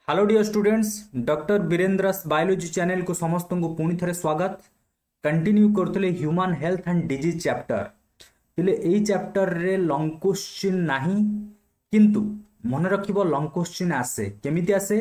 Hello dear students, doctor Birendra's biology channel को समस्त को पुणी थे स्वागत। कंटिन्यू करते human health and disease chapter पहले यही चैप्टर रे लॉन्ग क्वेश्चन नहीं किंतु मन रखिबो लॉन्ग क्वेश्चन आसे केमिति आसे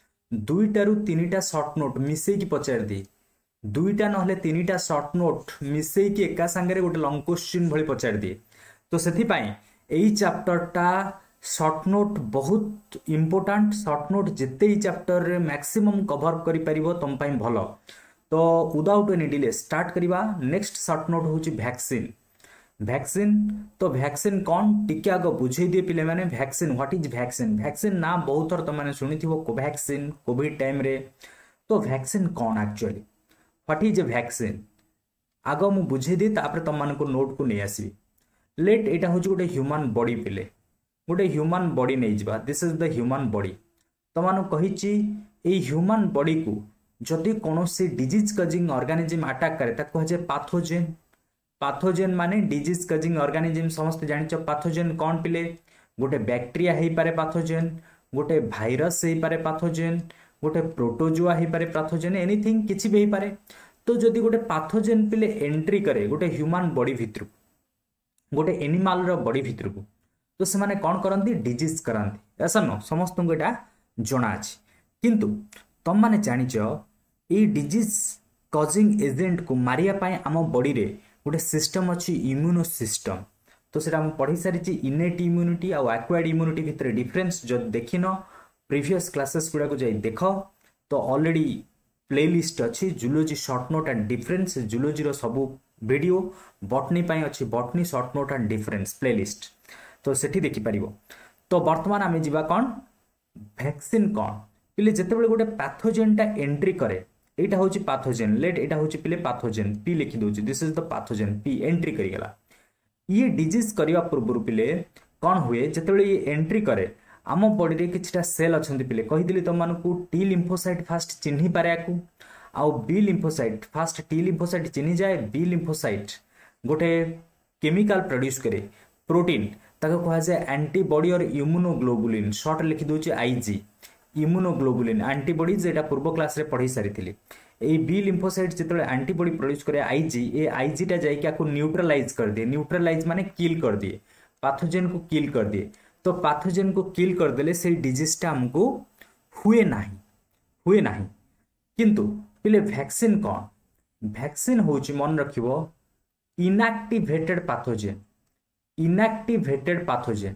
दुईटा रु तीनटा शॉर्ट नोट मिसई की पचार दी दुईटा नहले तीनटा शॉर्ट नोट मिसई की एका संगे गोटे लॉन्ग क्वेश्चन भली पचार दिए। तो सेथि पाई एही चैप्टरटा शॉर्ट नोट बहुत इंपोर्टेंट। शॉर्ट नोट जिते ही चैप्टर रे मैक्सिमम कवर करि परिबो तुम पाई भलो। तो विदाउट एनी डिले स्टार्ट करिबा। नेक्स्ट शॉर्ट नोट होची वैक्सीन। वैक्सीन तो वैक्सीन कौन टिके आग बुझे दिए पिले माने vaccine what is vaccine. Vaccine ना बहुत थर तुम माने सुनिथिबो कोवैक्सीन कोविड टाइम रे। तो वैक्सीन कौन एक्चुअली व्हाट इज वैक्सीन आग मु बुझे दी तापर तुम मानको नोट को नहीं आसी। लेट एटा होची गोटे ह्यूमन बॉडी पिले गोटे ह्यूमन बॉडी नहीं जिबा। This is the human body. तमानु कहिची ए ह्यूमन बॉडी को जदि कोनोसी डिजीज कजिंग ऑर्गेनिज्म अटैक करे ताको कहे पैथोजेन। पैथोजेन माने डिजीज कजिंग ऑर्गेनिज्म समस्त जानिच। पैथोजेन कौन पिले गोटे बैक्टीरिया हेई पारे पैथोजेन, गोटे भाइरस हेई पारे पैथोजेन, गोटे प्रोटोजुआ हेई पारे पैथोजेन, एनीथिंग किछि भी हेई पारे। तो जदि गोटे पैथोजेन पिले एंट्री करे गोटे ह्यूमन बॉडी भितर गोटे एनिमल रो बॉडी भितर को तो से माने कौन करती डिजीज करती ऐसा न समस्त को यहाँ जना अच्छे। किंतु तुम माने जानिच ये डिजीज कजिंग एजेंट को मारिया पाए आम बॉडी रे गोटे सिस्टम अच्छी इम्यूनो सिस्टम। तो सेटा हम पढ़ी सारी इनेट इम्यूनिटी और एक्वायर्ड इम्यूनिटी भितर डिफरेंस जो देखिन प्रीवियस क्लासेस गुड़ा को जाई देख। तो ऑलरेडी प्ले लिस्ट अच्छी zoology short note and difference zoology रो सबू वीडियो बॉटनी पाई अच्छी botany short note and difference play list तो सेठी देखि परिबो। तो वर्तमान आमे जिबा कौन वैक्सीन कौन पिले जेते बेले गोटे पैथोजेन टा एंट्री करे एटा होची पैथोजेन। लेट एटा होची पिले पैथोजेन पी लिखि दोची this is the pathogen P entry करी गला। ये डिजीज करिया पूर्व पिले कौन हुए जेते बेले ये एंट्री करे आम बॉडी रे किछटा सेल अछंती पिले कहि दिली त मानकू टी लिम्फोसाइट फास्ट चिन्हि पारे आकू आउ B lymphocyte fast T lymphocyte चिन्हि जाए बी लिम्फोसाइट गोटे केमिकल प्रोड्यूस करे प्रोटीन ताको कहा जाए एंटीबॉडी और इम्यूनोग्लोबुलिन शॉर्ट लिखि दोची आईजी इम्यूनोग्लोबुलिन एंटीबॉडी जेटा पूर्व क्लास रे पढ़ी सारी थिली। ए बी लिम्फोसाइट जेतले एंटीबॉडी प्रोड्यूस करे आईजी ए आईजी टा जाई के न्यूट्रलाइज कर दिए। न्यूट्रलाइज माने किल कर दिए पैथोजेन को किल कर दिए। तो पैथोजेन को किल कर देले से डिजीज टा हमको हुए नाही। किंतु पिले वैक्सीन कौन वैक्सीन होची मन रखिबो inactivated pathogen. Inactivated pathogen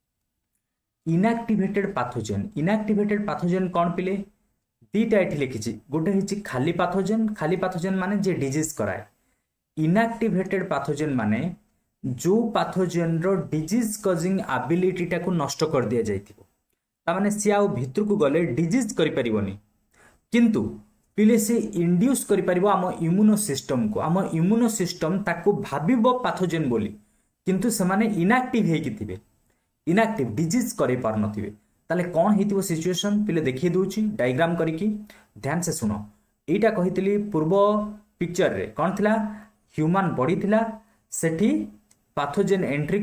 inactivated pathogen कौन पिले दीटा एठी लिखिछि गोटे हिछि खाली पैथोजेन माने जे डिजीज कराए। इनएक्टिवेटेड पैथोजेन माने जो पैथोजेन रो डिजीज कजिंग एबिलिटी टा को नष्ट कर दिया जाइथिबो ता माने से आउ भितर को गले डिजीज करि परिबोनी किंतु पिले से इंड्यूस करि परिबो आम इम्यूनो सिस्टम को। आम इम्यूनो सिस्टम ताको भाबिबो पैथोजेन बोली किंतु समाने इनएक्टिव हेकि थिबे इनएक्टिव डिजीज करि पार नथिबे। ताले कोन हेतिबो सिचुएशन पिले देखि दोछि डायग्राम करिकि ध्यान से सुनो। एटा कहितली पूर्व पिक्चर रे कोन थिला ह्यूमन बॉडी थिला सेठी पैथोजेन एंट्री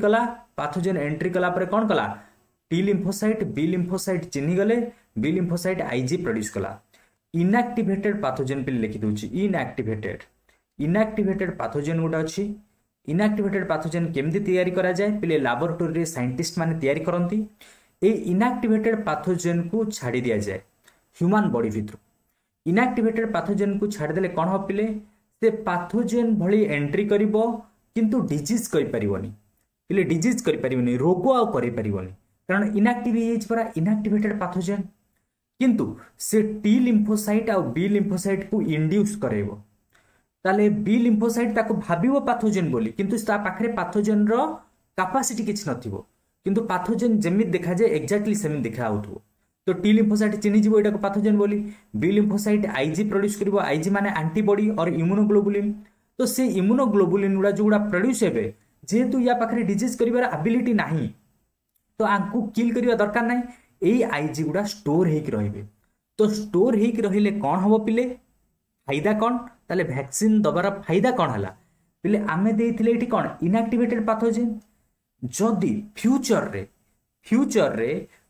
कला पर कोन कला टी लिम्फोसाइट बी लिम्फोसाइट चिन्हि गले बी लिम्फोसाइट आईजी प्रोड्यूस कला। इनएक्टिवेटेड पैथोजेन पिले लिखि दोछि इनएक्टिवेटेड पैथोजेन गोटा अछि। इनएक्टिवेटेड पैथोजेन केमती तैयारी करा जाए पिले लैबोरेटरी रे साइंटिस्ट माने तैयारी करंती। ए इनएक्टिवेटेड पैथोजेन को छाड़ी दिया जाए ह्यूमन बॉडी भीतर। इनएक्टिवेटेड पैथोजेन को छाड़ देले कोन हो पिले से पैथोजेन भली एंट्री करिवो किंतु डिजीज करि परिबोनी पिले डिजीज करि परिबोनी रोग आ करि परिबोनी कारण इनएक्टिव एज पर इनएक्टिवेटेड पैथोजेन किंतु से टी लिम्फोसाइट आ बी लिम्फोसाइट को इंड्यूस करेबो। ताले बी लिम्फोसाइट ताको भाबिबो पैथोजेन बोली किंतु ता पाखरे पैथोजेन रो कैपेसिटी किछ नथिबो किंतु पैथोजेन जेमित देखा जाए एक्जेक्टली सेम देखा आउथबो। तो टी लिम्फोसाइट चिन्हि जिवो एटा को पैथोजेन बोली बी लिम्फोसाइट आईजी प्रोड्यूस करिवो आईजी माने एंटीबॉडी और इम्यूनोग्लोबुलिन। तो से इम्यूनोग्लोबुलिन गुडा जोडा प्रोड्यूस हेबे जेहेतु या पाखरे डिजीज करिवार एबिलिटी नाही तो आंकु किल करिवा दरकार नाही एई आईजी गुडा स्टोर हेक रहिबे। तो स्टोर हेक रहिले कोन हबो पिले फायदा कौन ताले वैक्सीन दबार फायदा कौन है पिले आमे देइथिले एठी कौन इनएक्टिवेटेड पैथोजेन। जदि फ्यूचर रे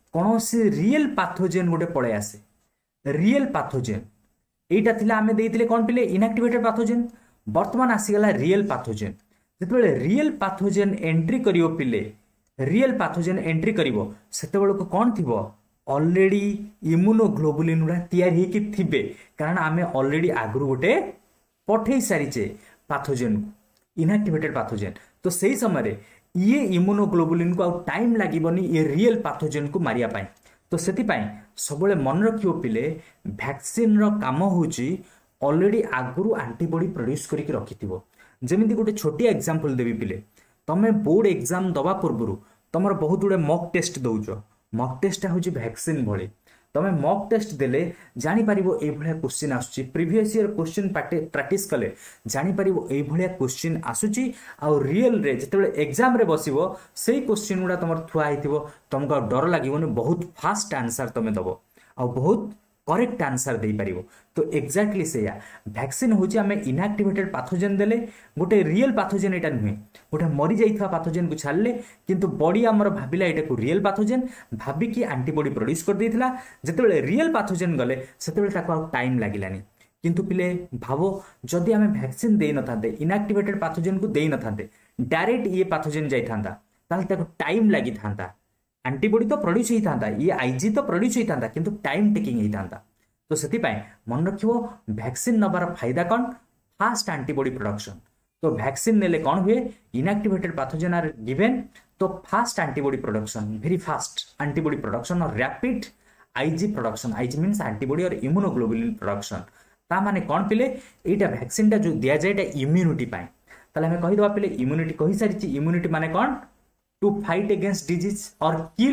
कौन से रियल पाथोजेन गोटे पड़े आसे रियल पाथोजेन एटा थिला आमे देइतिले कोन पिले इनएक्टिवेटेड पाथोजेन वर्तमान आसीगला रियल पाथोजेन जेतेबेले रियल पाथोजेन एंट्री करियो पिले रियल पाथोजेन एंट्री करिवो सेतेबेले को कोन थिबो ऑलरेडी इम्यूनोग्लोबुलिन गुडा तयारी हेकि थिबे कारण आमे ऑलरेडी आगरु गोटे पठेई सारिचे पाथोजेन इनएक्टिवेटेड पाथोजेन तो सही समय रे ये इम्यूनोग्लोबुलिन को आ टाइम लागिबनी ये रियल पाथोजेन को मारिया पाई तो सेति पाई सबले मन रखियो पिले वैक्सीन रो काम होची ऑलरेडी आगरु एंटीबॉडी प्रोड्यूस करके रखिथिबो जेमिति गोटे छोटी एग्जांपल देबी पिले तमे बोर्ड एग्जाम दबा पूर्वरु तमर बहुत गुडे मॉक टेस्ट दउचो मॉक टेस्ट होची वैक्सीन भले तमे मॉक टेस्ट देले जानि परिबो ए भलिया क्वेश्चन आसुची प्रीवियस ईयर क्वेश्चन प्रैक्टिस कले जानि परिबो ए भलिया क्वेश्चन आसुची आ रियल रे जतेबेले एग्जाम रे बसिबो सेही क्वेश्चन गुडा तमर थुआ आइथिबो तुमको डर लागिबोनी बहुत फास्ट आंसर तमे दबो आ बहुत करेक्ट आंसर दे पारिबो तो एक्जाक्टली सेया वैक्सीन होची आमे इनएक्टिवेटेड पाथोजेन देले गोटे रियल पाथोजेन एटा नुहे गोटे मरि जाइथवा पाथोजेन को छाड़ले किंतु बॉडी हमर भाबिला एटा को रियल पाथोजेन भाबी कि एंटीबॉडी प्रोड्यूस कर देथिला जेतेबेले रियल पाथोजेन गले सेतेबेले ताको टाइम लागिलानी किंतु पिले भाबो जदि आमे वैक्सीन देई न थांते इनएक्टिवेटेड पाथोजेन को देई न थांते डायरेक्ट ये पाथोजेन जाई थांता ताल ताको टाइम लागि थांता एंटीबॉडी तो प्रोड्यूस ही थांता ये आईजी तो प्रोड्यूस ही थांता किंतु टाइम टेकिंग ही थांता तो सेति पाए मन रखिबो वैक्सीन नबार फायदा कोन फास्ट एंटीबॉडी प्रोडक्शन तो वैक्सीन नेले कोन हुए इनएक्टिवेटेड पाथोजेन आर गिवन तो fast antibody production very fast antibody production or rapid IG production IG means antibody और इम्यूनोग्लोबुलिन प्रोडक्शन ता माने कोन पिले एटा वैक्सीन टा जो दिया जाय एटा इम्यूनिटी पाए तले हमें कहि दवा पिले इम्यूनिटी कहि सारिछि इम्यूनिटी माने कोन to fight against disease or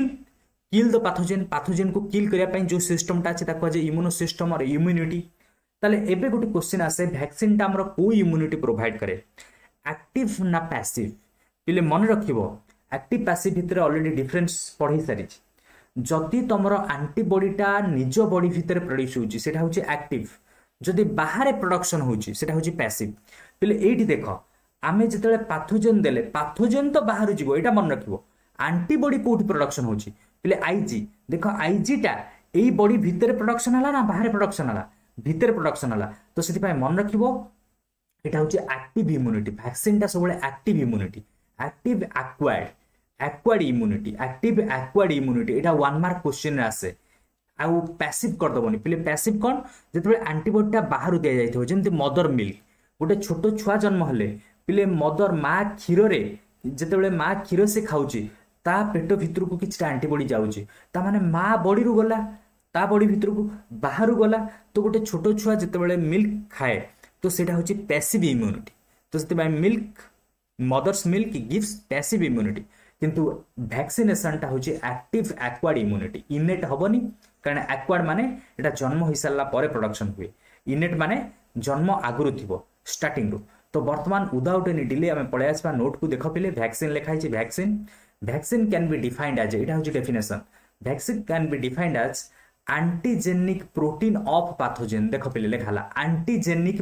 kill the पाथोजेन को किल करिया पई जो सिस्टम ता छै ता कहे इम्यूनो सिस्टम और इम्यूनिटी ताले एबे गोटे क्वेश्चन आसे वैक्सीन ता हमर को इम्यूनिटी प्रोवाइड करे एक्टिव ना पैसिव पिले मन रखिबो एक्टिव पैसिव भितर ऑलरेडी डिफरेंस पढै सारि जति तमर एंटीबॉडी ता निज बॉडी भितर प्रोड्यूस होची सेटा होची एक्टिव जदि बाहर प्रोडक्शन होची सेटा होची पैसिव पिले एठी देखो आमे जेतेले पाथोजेन देले पाथोजेन तो बाहर जीवो एटा मन रखिबो एंटीबॉडी कोठी प्रोडक्शन होची पिले आईजी देखो आईजी टा एई बॉडी भितर प्रोडक्शन हला ना बाहर प्रोडक्शन हला भितर प्रोडक्शन हला तो सेति पय मन रखिबो एटा होची एक्टिव इम्यूनिटी वैक्सीन टा सबले active immunity active acquired immunity active acquired immunity एटा 1 मार्क क्वेश्चन आसे आ पैसिव कर दबोनी पिले पैसिव कोन जेतेबे एंटीबॉडी टा बाहर दिया जाइथो जेंति मदर मिल्क गोटे छोटो छुआ जन्म हले पिले मदर माँ क्षीर रे जेतेबेले माँ क्षीर से खाउची ता पेट भितर को किछ एंटीबॉडी जाउची ता माने माँ बॉडी रु गला ता बॉडी भितर को बाहर गला तो गोटे छोटो छुआ जेतेबेले मिल्क खाए तो सेटा होची पैसिव इम्यूनिटी तो सेते by milk mother's milk gives passive immunity किंतु वैक्सीनेशन टा होची एक्टिव एक्वायर्ड इम्यूनिटी इनेट हबनी कारण एक्वायर्ड माने एटा जन्म होई सारला परे प्रोडक्शन हुए इनेट माने जन्म आगुरु थिबो स्टार्टिंग रु तो वर्तमान विदाउट एनी डिले आमे पळे आसबा नोट को देखो पिले वैक्सीन लिखाई छै vaccine can be defined as एटा होची definition vaccine can be defined as antigenic protein of pathogen देखो पिले लिखाला एंटीजेनिक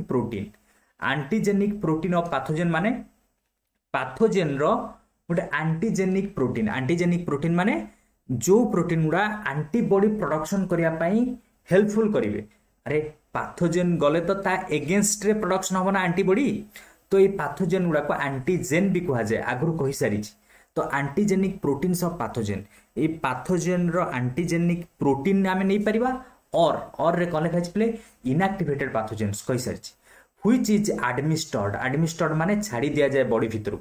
प्रोटीन ऑफ पैथोजेन माने पैथोजेन रो गोटे एंटीजेनिक प्रोटीन माने जो प्रोटीन गुडा एंटीबॉडी प्रोडक्शन करिया पई हेल्पफुल करिवे अरे पैथोजेन गले तो ता एगेंस्ट रे प्रोडक्शन होबना एंटीबॉडी तो ये पैथोजेन गुडा को एंटीजेन भी कहा जाए आगु कहि सारी तो एंटीजेनिक प्रोटीन्स ऑफ पैथोजेन ये पैथोजेन रो एंटीजेनिक प्रोटीन आमे नै परिबा और रे कले खाइ प्ले इनएक्टिवेटेड पैथोजेन्स कहि सारी व्हिच इज एडमिनिस्टर्ड माने छाड़ी दिया जाए बॉडी भितरु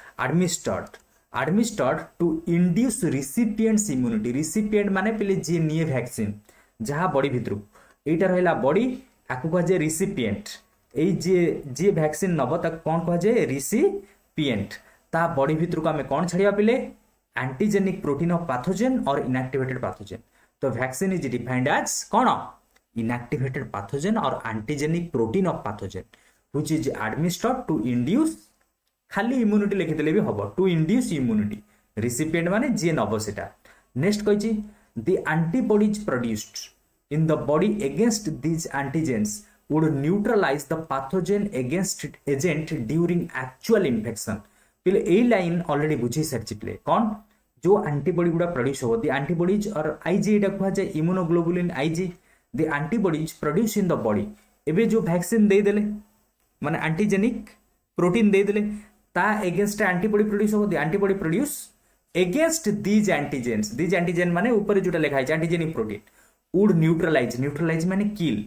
administered to induce recipient's immunity recipient माने पिले जे निये वैक्सीन जहा बॉडी भितरु एटा रहला बॉडी आकु कह जे रिसिपिएंट ए जे वैक्सीन नब तक कोन कह जे रिसिपिएंट ता बॉडी भितर को हमें कोन छड़िया पिले antigenic protein of pathogen or inactivated pathogen तो वैक्सीन इज डिफाइंड एज कोन inactivated pathogen or antigenic protein of pathogen which is administered to induce खाली इम्यूनिटी लिखि देले भी हबो टू इंड्यूस इम्यूनिटी रिसिपिएंट माने जे नब सेटा नेक्स्ट कहिची the antibodies produced in the body against these antigens would neutralize the pathogen against agent during actual infection पिले ए लाइन ऑलरेडी बुझी सारछि पिले कोन जो एंटीबॉडी गुड़ा प्रोड्यूस हो द एंटीबॉडीज और आईजी एटा कहा जाए immunoglobulin IG the antibodies produce in the body एबे जो वैक्सीन दे देले माने एंटीजेनिक प्रोटीन दे देले ता अगेंस्ट एंटीबॉडी प्रोड्यूस हो the antibody produce against these antigen माने ऊपर जोटा लिखा है एंटीजेनिक प्रोटीन वुड न्यूट्रलाइज माने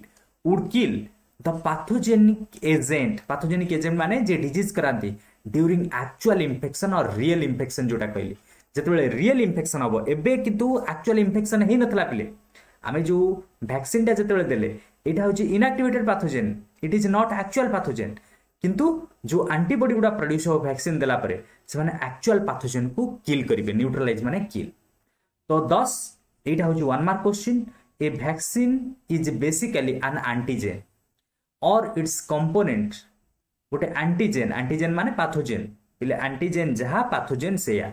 would kill the pathogenic agent माने जे डिजीज करांती during actual infection or real infection जोटा कहली जेतेबेले रियल इन्फेक्शन हबो एबे किंतु एक्चुअल इन्फेक्शन हे नथला पिले आमे जो वैक्सीन टा जेतेबेले देले एटा होची inactivated pathogen it is not actual pathogen किंतु जो एंटीबॉडी गुड़ा प्रोड्यूस हो वैक्सीन देला परे से माने एक्चुअल पैथोजेन को किल करिवे न्यूट्रलाइज माने किल तो 10 एटा होची 1 mark question a vaccine is basically an antigen or its component गोटे एंटीजेन माने पैथोजेन इले एंटीजेन जहा पैथोजेन सेया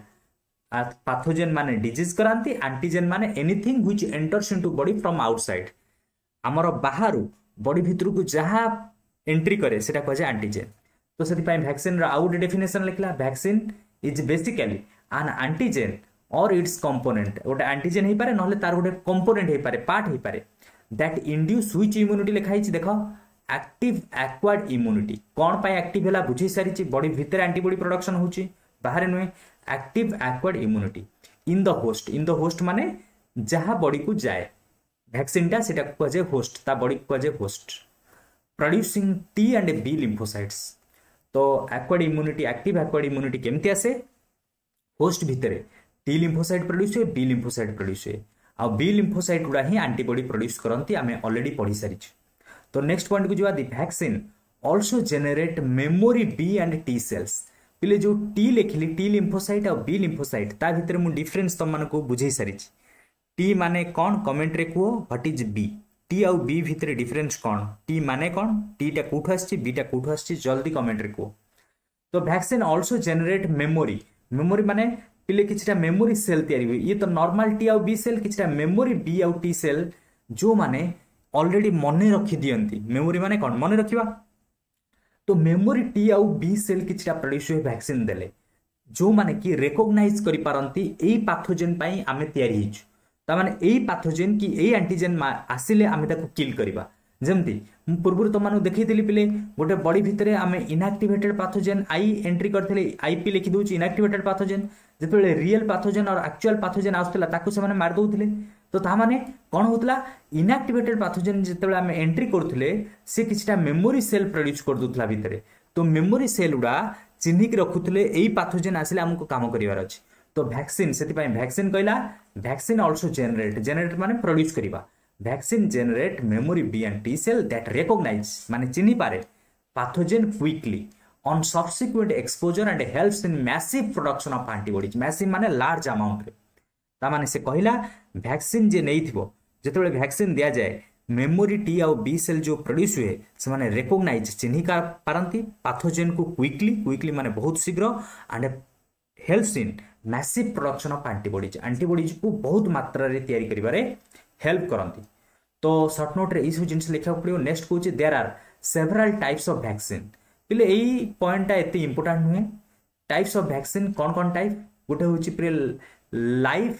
पैथोजेन माने डिजीज करांती एंटीजेन माने anything which enters into body from outside हमर बाहरु बॉडी भितर को जहा एंट्री करे सेटा कह जाय एंटीजेन तो सेति पय वैक्सीन रा आउट डेफिनेशन लिखला vaccine is basically an antigen or its component गोटे एंटीजेन हे पारे नहले तार गोटे कंपोनेंट हे पारे पार्ट हे पारे दैट इंड्यूस व्हिच इम्यूनिटी लिखाई छी देखो एक्टिव एक्वायर्ड इम्यूनिटी कौन पाई एक्टिव हैला बुझी सारी बॉडी भीतर एंटीबॉडी प्रोडक्शन होची बाहर नुहे active acquired immunity in the host माने जहा बॉडी को जाए वैक्सीन टा सेटा को जे होस्ट ता बॉडी को जे host producing T and B lymphocytes तो acquired immunity active acquired immunity केमती आसे होस्ट भितर टी लिम्फोसाइट प्रोड्यूस हुए बी लिम्फोसाइट प्रोड्यूस हुए आ बी लिम्फोसाइट गुड़ा ही एंटीबॉडी प्रोड्यूस करती आमे ऑलरेडी पढ़ी सारी तो नेक्स्ट पॉइंट को जो the vaccine also generate memory B and T cells पिले जो टी लिखली T lymphocyte or B lymphocyte ता भितर मु डिफरेंस तुम मानको बुझे सारी टी माने कौन कमेंट रे को व्हाट इज बी टी आउ बी भितर डिफरेंस कौन टी माने कौन टी टा कोठो आछि बी टा कोठो आछि जल्दी कमेंट रे को तो वैक्सीन आल्सो जनरेट मेमोरी माने पिले किछटा मेमोरी सेल तैयारी हुई ये तो नॉर्मल टी आउ बी सेल किछटा मेमोरी बी आउ टी सेल जो माने ऑलरेडी मने रखी दियंती मेमोरी माने कौन मने रखिबा तो मेमोरी टी आउ बी सेल किछटा प्रोड्यूस हुए वैक्सीन देले जो माने कि रिकॉग्नाइज करि पारंती एई पैथोजेन पई आमे तैयारी हिचु ता माने एई पैथोजेन की एई एंटीजेन आसिले आमे ताको किल करिबा जेमती पूर्व तो मानु देखैतिली पिले गोटे बॉडी भितरे आमे इनएक्टिवेटेड पैथोजेन आई एंट्री करथिले आईपी लिखि दोची इनएक्टिवेटेड पैथोजेन जेतेबेले real pathogen or actual pathogen आउतला ताको से माने मार दोउथिले तो ता माने कोन होतला इनएक्टिवेटेड पैथोजेन जेतेबेले आमे एंट्री करथिले से किछटा मेमोरी सेल प्रोड्यूस कर दोथला भितरे तो मेमोरी सेल उडा चिन्हिक रखुथिले एई पैथोजेन आसिले हमको काम करिवार अछि तो वैक्सीन सेति पय वैक्सीन कहला वैक्सीन आल्सो जनरेट माने प्रोड्यूस करिबा vaccine generate memory B and T cell that recognize माने चिन्हि पारे pathogen quickly on subsequent exposure and helps in massive production of antibodies massive माने लार्ज अमाउंट रे ता माने से कहला वैक्सीन जे नै थिबो जेतेबेले वैक्सीन दिया जाए मेमोरी टी आउ बी सेल जो प्रोड्यूस हुए से माने रिकॉग्नाइज चिन्हि पारंती पैथोजेन को क्विकली माने बहुत शीघ्र and helps in massive production of antibodies को बहुत मात्रा रे तैयारी करिबारे हेल्प करंती तो शॉर्ट नोट रे ई सब जिंस लिखा पड़ियो नेक्स्ट कोची there are several types of vaccine पिले एई पॉइंट टा एते इंपोर्टेंट हुए टाइप्स ऑफ वैक्सीन कौन टाइप गोटे होची प्रे life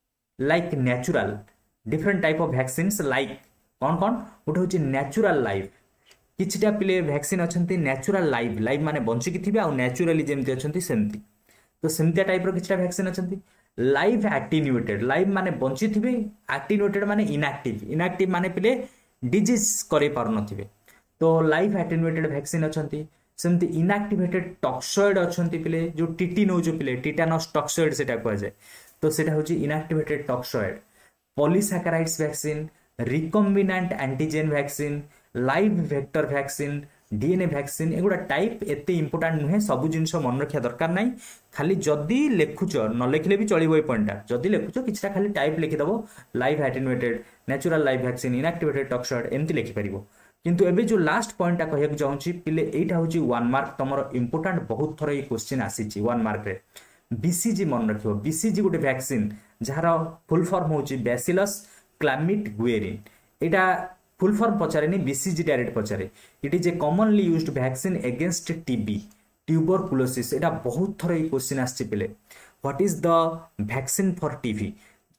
like natural different type of vaccines like कौन गोटे होची नेचुरल लाइफ किछटा पिले वैक्सीन अछंती नेचुरल लाइफ माने बंची कि थिबे आ नेचुरली जेमती अछंती सेमती तो सेमती टाइप रो किछटा वैक्सीन अछंती लाइफ एक्टिन्यूएटेड लाइफ माने बंची थिबे एक्टिन्यूएटेड माने इनएक्टिव माने पिले डिजीज करे पारु नथिबे तो लाइफ एटेन्यूएटेड वैक्सीन अछंती सेमती इनएक्टिवेटेड टॉक्सॉइड अछंती पिले जो टीटी नो जो पिले टिटानस टॉक्सॉइड सेटा कहै जाय तो सेटा होची inactivated toxoid polysaccharides vaccine recombinant antigen vaccine live vector vaccine DNA vaccine एगुड़ा टाइप एते इंपोर्टेंट नुहे सब जिनस मन रखिया दरकार नाही खाली जदी लेखुच न लेखिले भी चलिबो ए पॉइंट जदी लेखुच किछटा खाली टाइप लिखि दबो live attenuated natural live vaccine inactivated toxoid एमती लिखि परिबो किंतु एबे जो लास्ट पॉइंट कहया जाउची पिले एटा होची 1 मार्क तमरो इंपोर्टेंट बहुत थरो ए क्वेश्चन आसीची 1 मार्क रे बीसीजी मन रखियो बीसीजी गोटे वैक्सीन जहार फुल फॉर्म होची बैसिलस क्लामिड गुएरिन एटा फुल फॉर्म पचारेनी बीसीजी डायरेक्ट पचारे it is a commonly used vaccine against TB tuberculosis एटा बहुत थरो ए क्वेश्चन आछि पिले what is the vaccine for TB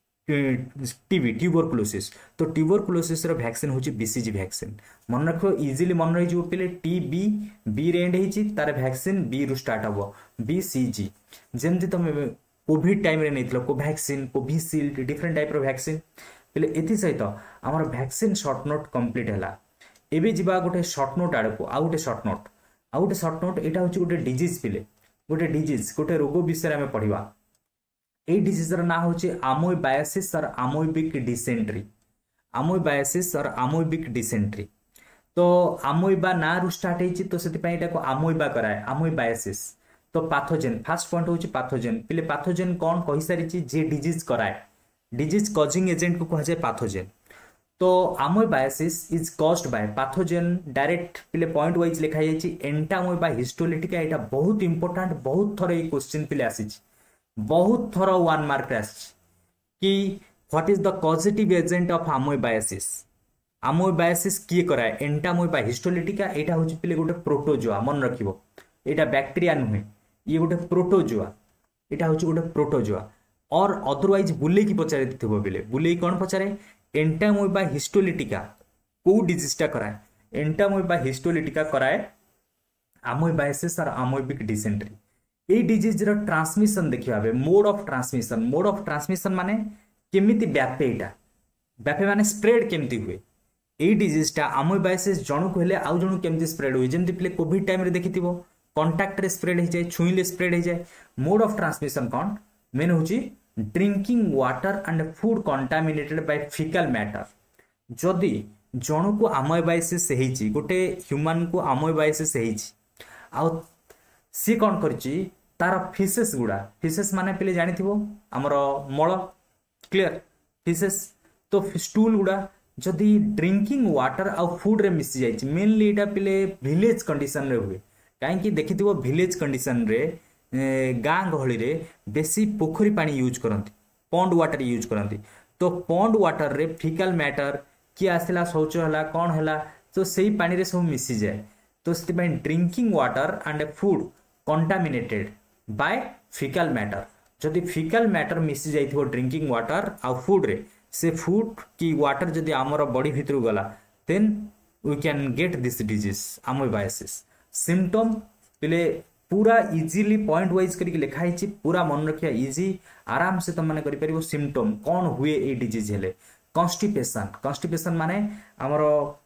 TB tuberculosis तो ट्यूबरकुलोसिस रो वैक्सीन होची बीसीजी वैक्सीन मन रखो इजीली मन रही जो पिले टीबी बी रे एंड हेची तार वैक्सीन बी रु स्टार्ट हबो बीसीजी जेमति तमे कोविड टाइम रे नेतलो कोवैक्सीन कोविशील्ड डिफरेंट टाइप रो वैक्सीन पिले एथि सहित हमर वैक्सीन शॉर्ट नोट कंप्लीट हला एबे जिबा गोटे शॉर्ट नोट आड़ को आउ गोटे शॉर्ट नोट एटा होची गोटे डिजीज पिले गोटे रोग विषय में पढ़िबा ए डिजीज रो ना होची अमोइबायासिस or amoebic dysentery अमोइबायासिस or amoebic dysentery तो अमोइबा ना रु स्टार्ट हेची तो सेति पई एटा को अमोइबा कराए अमोइबायासिस तो पैथोजेन फर्स्ट पॉइंट होची पैथोजेन पिले पैथोजेन कौन कहि सारी छी जे डिजीज कराए डिजीज कॉजिंग एजेंट को कहा जाए पैथोजेन तो amoebiasis is caused by pathogen direct पिले पॉइंट वाइज लिखा जाय छी एंटामोइबा हिस्टोलिटिका एटा बहुत इंपोर्टेंट बहुत थोर ए क्वेश्चन पिले आसी छी बहुत थोर 1 मार्क आसी कि what is the causative agent of amoebiasis किए कराए एंटामोइबा हिस्टोलिटिका एटा होची पिले गोटे प्रोटोजोआ मन रखिबो एटा बैक्टीरिया नुहे ये गोटे प्रोटोजोआ एटा होची गोटे प्रोटोजोआ और अदरवाइज बुले की पचारे थिबो बिले बुले कौन पचारे एंटामोइबा हिस्टोलिटिका को डिजीजटा कराए एंटामोइबा हिस्टोलिटिका कराए अमोइबायासिस और अमोइबिक डिसेंट्री ए डिजीज रो ट्रांसमिशन देखिबा मोड ऑफ ट्रांसमिशन माने केमिति व्यापे माने स्प्रेड केमिति हुए ए डिजीजटा अमोइबायासिस जणु कहले आउ जणु केमिति स्प्रेड हुए जेमति पिले कोविड टाइम रे देखिथिबो कांटेक्ट रे स्प्रेड हो जाए छुईले स्प्रेड हो जाए मोड ऑफ ट्रांसमिशन कौन मेन होची drinking water and food contaminated by faecal matter जदि जणु को अमोइबायासिस हेची गोटे ह्यूमन को अमोइबायासिस हेची आ सी कौन करची तार फिसेस माने पिले जानिथिबो हमर मळ क्लियर फिसेस तो स्टूल गुड़ा जदि ड्रिंकिंग वाटर आ फूड रे मिसी जाइछि मेनली एटा पिले विलेज कंडीशन रे हुए कहीं देखिथिबो विलेज कंडीशन रे गाँ गहली रे बेसी पोखरी पानी यूज करती पॉन्ड वाटर यूज करती तो पॉन्ड वाटर रे फिकल मैटर कि आसला शौच है कौन है तो सही पानी रे सब मिसी जाए तो से drinking water and food contaminated by faecal matter जदि फिकल मैटर मिसी जाइथिबो ड्रिंकिंग वाटर आ फूड रे से फूड की वाटर जदि आमर बॉडी भितर गला then we can get this disease amoebiasis symptom पिले पूरा इजीली पॉइंट वाइज करके लिखा है पूरा मन रखिया इजी आराम से तुम माने करि परिबो सिम्पटम कौन हुए ए डिजीज हेले कॉन्स्टिपेशन माने हमर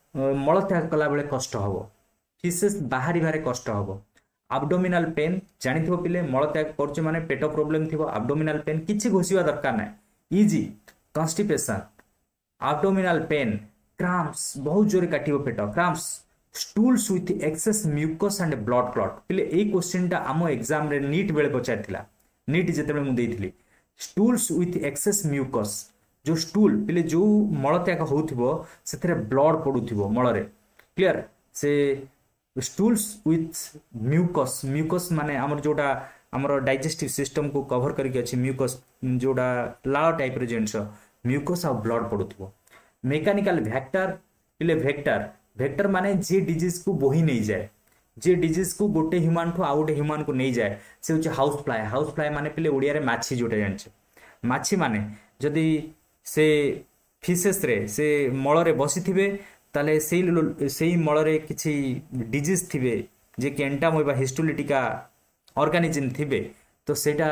मल त्याग कला बेले कष्ट हबो फिसेस बाहरी बारे कष्ट हबो एब्डोमिनल पेन जानिथिबो पिले मल त्याग करछ माने पेट प्रॉब्लम थिबो एब्डोमिनल पेन किछि घोषिबा दरकार नै easy constipation abdominal pain cramps बहुत जोरे काटिबो पेट cramps stools with excess mucus and blood clot पिले ए क्वेश्चन टा आम एग्जाम रे नीट बेले पचारथिला नीट जेतेबे मु देइथिली स्टूल्स विथ एक्सेस म्यूकस जो स्टूल पिले जो मल त्याग होउथिबो सेथरे ब्लड पडुथिबो मल रे क्लियर से स्टूल्स विथ म्यूकस माने हमर जोटा हमर डाइजेस्टिव सिस्टम को कवर करके अछि म्यूकस जोटा लाल टाइप रे जेंस म्यूकस आ ब्लड पडुथिबो मैकेनिकल वेक्टर पिले वेक्टर माने जे डिजीज को बोही नहीं जाए जे डिजीज को गोटे ह्यूमन ठू आउ गोटे ह्यूमन को नहीं जाए से होचे हाउस फ्लाई माने पिले ओडिया रे माछी जोटे जानछे माछी माने जदि से फिसेस रे से मळ रे बसी थिबे ताले सेई मळ रे किछि डिजीज थिबे जे कि एंटामोइबा हिस्टोलिटिका ऑर्गेनिज्म थिबे तो सेटा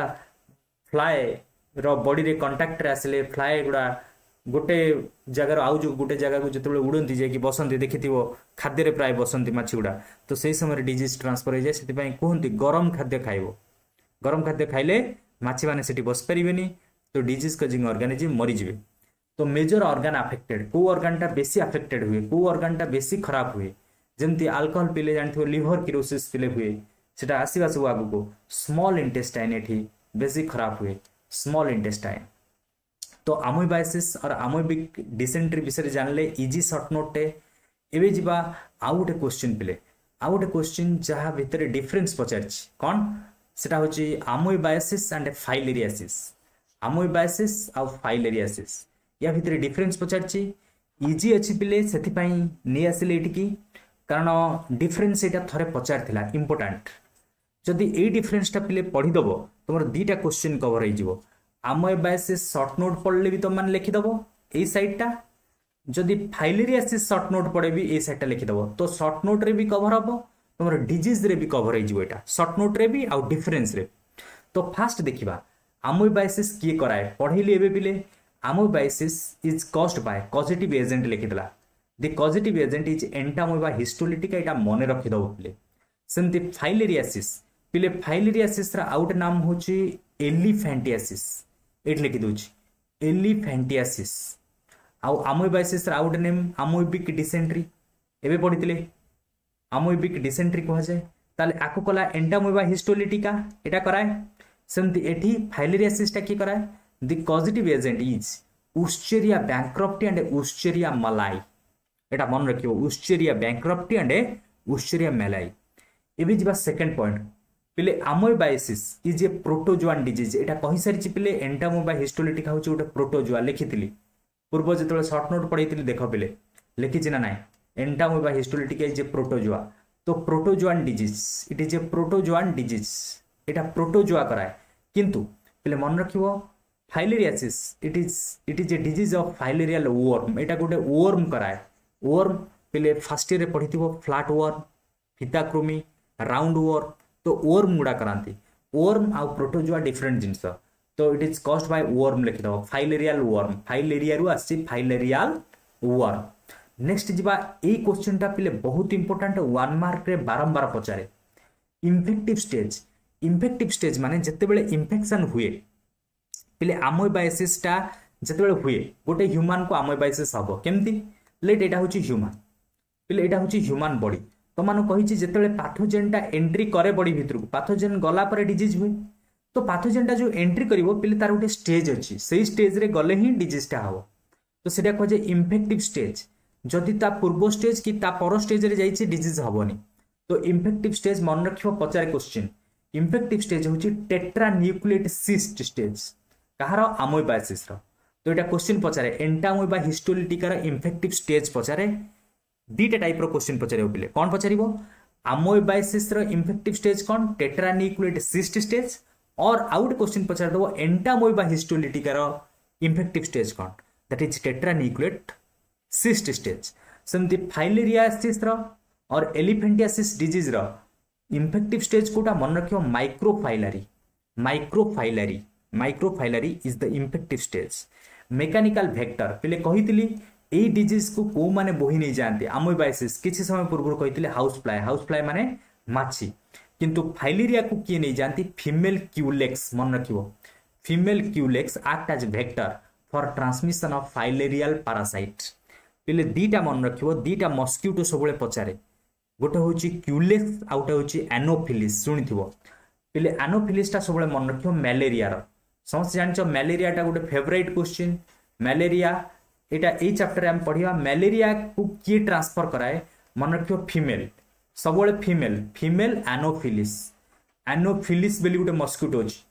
फ्लाई रो बॉडी रे कांटेक्ट रे आसले फ्लाई गुडा गोटे जगार आउ जो गोटे जगह को जिते उड़ती जाकि बसंती देखिथिबो खाद्य रे प्राय बसंती माछी गुडा तो सही समय डिजीज ट्रांसफर हो जाए से कहते गरम खाद्य खाइबो गरम खाद्य खाइले माछी माने सेठी बस परिबेनी तो डिजीज कजिंग ऑर्गेनिज्म मरी जिवे तो मेजर ऑर्गन अफेक्टेड को ऑर्गन टा बेसी अफेक्टेड हुए को ऑर्गन टा बेसी खराब हुए जेमती अल्कोहल पीले जानथिबो लिवर किरोसिस पीले हुए सेटा आसीबा सब आगु को स्मॉल इंटेस्टाइन एठी बेसी खराब हुए स्मॉल इंटेस्टाइन तो अमोइबायासिस और अमोइबिक डिसेंट्री विषय जानले इजी शॉर्ट नोट टे एबे जिबा आउ गोटे क्वेश्चन पिले आउ गोटे क्वेश्चन जहा भितर डिफरेंस पचारछि कोन सेटा होची अमोइबायासिस एंड फाइलेरियासिस अमोइबायासिस आ फाइलेरियासिस या भितर डिफरेंस पचारछि इजी अछि पिले सेति पई नै आसिले एटिकी कारण डिफरेंस एटा थरे पचारथिला इंपोर्टेंट जदि ए डिफरेंस टा पिले पढी दबो तुम दीटा क्वेश्चन कवर हो आमोबाइसिस शॉर्ट नोट पढ़ले भी तुम मैंने लिखिदेव यही साइडटा जदि फाइलेरियासिस शॉर्ट नोट पड़े भी ये साइडटा लिखिदेव तो शॉर्ट नोट रे भी कवर हम तुम डिजीज रे भी कवर हो शॉर्ट नोट रे भी आउ डिफरेंस रे। तो फास्ट देखिबा आमोबाइसिस किए कराए पढ़ेली एबे पिले amoebiasis is caused by causative agent लिखिदेला the causative agent is Entamoeba histolytica एटा मने रखिदव पिले। सेमती फाइलेरियासिस पिले फाइलेरियासिस रा आउट नाम होची एलिफैंटियासिस एट लिखि दोची एलिफैंटियासिस आउ आमोबाइसिस रा आउट नेम आमोइबिक डिसेंट्री एबे पढ़ितिले आमोइबिक डिसेंट्री कह जाए ताले आको कला एंटामोबा हिस्टोलिटिका एटा कराए। सेमती एठी फाइलेरियासिस टा की कराए the causative agent is Wuchereria bancrofti and Wuchereria malayi एटा मन रखियो उस्चेरिया बैंक्रप्टी एंड उस्चेरिया मलाई। एबे जिबा सेकंड पॉइंट पिले amoebiasis is a protozoan disease एटा कहि सारिछि पिले एंटामोबा हिस्टोलिटिका होछि ओटा प्रोटोजोआ लिखिथिली पूर्व जेतले शॉर्ट नोट पढैथिली देखो पिले लिखिछि ना नाइ Entamoeba histolytica is a protozoa तो protozoan disease it is a protozoan disease एटा प्रोटोजोआ कराए किंतु पिले मन रखिबो filariasis it is a disease of filarial worm एटा गोटे वर्म कराए वर्म पिले फर्स्ट ईयर रे पढिथिबो फ्लैट वर्म फिताक्रोमी राउंड वर्म तो वर्म गुडा करांती वर्म आ प्रोटोजोआ डिफरेंट जिंस तो it is caused by worm लिखि दो फाइलेरियल वर्म फाइलेरिया रु आसी फाइलेरियल वर्म। नेक्स्ट जिबा ए क्वेश्चन टा पिले बहुत इंपोर्टेंट 1 मार्क रे बारंबार पचारे इन्फेक्टिव स्टेज माने जते बेले इन्फेक्शन हुए पिले आमोबाइसिस टा जते बेले हुए गोटे ह्यूमन को आमोबाइसिस हबो केमती लेट एटा होची ह्यूमन पिले एटा होची ह्यूमन बॉडी तो मानो कहिछि जते बेले पैथोजेन टा एंट्री करे बॉडी भितर को पैथोजेन गला पर डिजीज हुए तो पैथोजेन टा जो एंट्री करिवो पिले तार गोटे स्टेज अछि सेही स्टेज रे गले ही डिजीज टा हबो तो सेटा कहे इन्फेक्टिव स्टेज जदि ता पूर्व स्टेज कि ता पर स्टेज रे जाइछि डिजीज हबोनी तो इन्फेक्टिव स्टेज मन रखिबो पचारे क्वेश्चन इन्फेक्टिव स्टेज होछि टेट्रा न्यूक्लिएट सिस्ट स्टेज कहार आमोबाइसिस रो तो एटा क्वेश्चन पचारे एंटामोबा हिस्टोलिटिका रो इन्फेक्टिव स्टेज पचारे दीटा टाइप रो क्वेश्चन पचारे पिले कोन पचारिबो आमोबाइसिस रो इन्फेक्टिव स्टेज कोन टेट्रा न्यूक्लिएट सिस्ट स्टेज और आउट क्वेश्चन पचार दो एंटामोबा हिस्टोलिटिका रो इन्फेक्टिव स्टेज कोन that is tetra nucleate cyst stage. सेमती फाइलेरियासिस रो और एलिफेंटियासिस डिजीज रो इन्फेक्टिव स्टेज कोटा मन रखियो microfilariae is the infective stage. Mechanical vector पिले कहितली एई डिजीज को को माने बोही नै जानते आमोबाइसिस किछि समय पूर्व कहितले हाउस फ्लाई माने माछी किंतु फाइलेरिया को किए नै जानती फीमेल क्यूलेक्स मन रखियो female Culex act as vector for transmission of filarial parasite पिले दीटा मन रखियो दीटा मस्किटो सबले पचारे गोटे होची क्यूलेक्स आउटा होची एनोफिलिस सुनिथिबो पिले एनोफिलिस टा सबले मन रखियो मलेरिया रो समस्त जानचो मलेरिया टा गोटे फेवरेट क्वेश्चन मलेरिया एटा ए चैप्टर हम पढ़िया मलेरिया को किए ट्रांसफर कराए मन रखियो फीमेल सबले फीमेल एनोफिलिस बेली गोटे मस्किटो अछि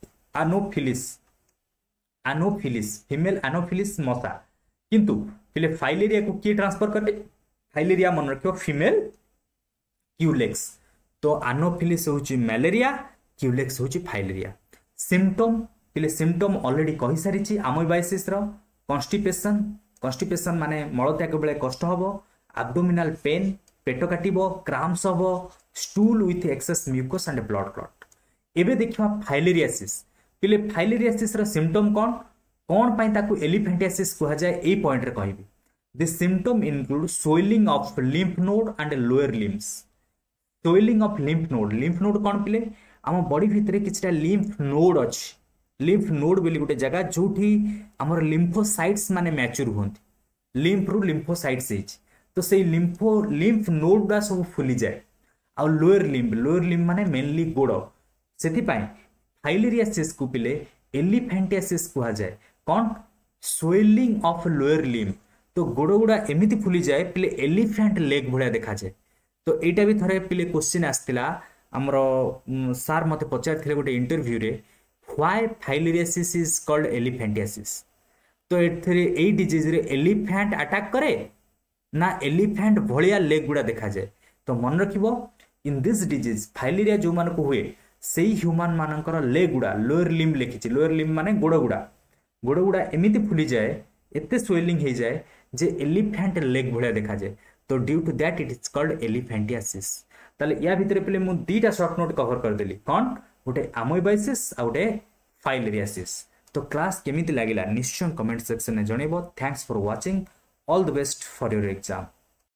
एनोफिलिस फीमेल एनोफिलिस मशा किंतु पिले फाइलेरिया को किए ट्रांसफर करे फाइलेरिया मन रखियो फीमेल क्यूलेक्स तो एनोफिलिस होची मलेरिया क्यूलेक्स होची फाइलेरिया। सिम्पटम पिले सिम्पटम ऑलरेडी कहि सारिछि आमोबाइसिस रो कॉन्स्टिपेशन माने मलत्याग बेले कष्ट हबो एब्डोमिनल पेन पेट काटिबो क्राम्स हबो stool with excess mucus and blood clot. एबे देखिबा फाइलेरियासिस पिले फाइलेरियासिस रो सिम्पटम कोन पई ताकू एलिफेंटियासिस कहा जाय ए पॉइंट रे कहबी the symptom include swelling of lymph node and lower limbs swelling of lymph node कोन पिले आम बॉडी भितरे किछटा लिम्फ नोड अछि लिम्फ नोड बेली गोटे जगह जोठी हमर लिम्फोसाइट्स माने मैच्योर होंती लिम्फ रु लिम्फोसाइट्स हिच तो से लिम्फ नोड बा सब फुली जाए आ लोअर लिम्फ माने मेनली गोड़ सेति पई फाइलेरियासिस को पिले एलिफेंटियासिस कहा जाए कौन स्वेलिंग ऑफ लोअर लिम्फ तो गोड़ गुड़ा एमिति फुली जाए पिले एलिफेंट लेग भलिया देखा जाए तो एटा भी थरे पिले क्वेश्चन आस्तिला हमरो सार मते पचारथिले गोटे इंटरव्यू रे why filariasis is called elephantiasis तो एथरे ए डिजीज रे एलिफेंट अटैक करे ना एलिफेंट भलिया लेग गुड़ा देखा जाए तो मन रखिबो इन दिस डिजीज फाइलेरिया जो मान को हुए से ह्यूमान मानकर लेग गुड़ा लोअर लिम्ब लिखी लोअर लिम्ब माने गोड़ गुड़ा एमती फुली जाए एते स्वेलिंग हो जाए जे एलिफेंट लेग भाया देखा जाए तो due to that it is called elephantiasis. ताले या भितर पे मु दीटा शॉर्ट नोट कवर कर देली कौन गोटे अमोइबाइसिस आ गोटे फाइलेरियासिस। तो क्लास केमिति लागिला निश्चय कमेंट सेक्शन में जनइबो। Thanks for watching. All the best for your exam.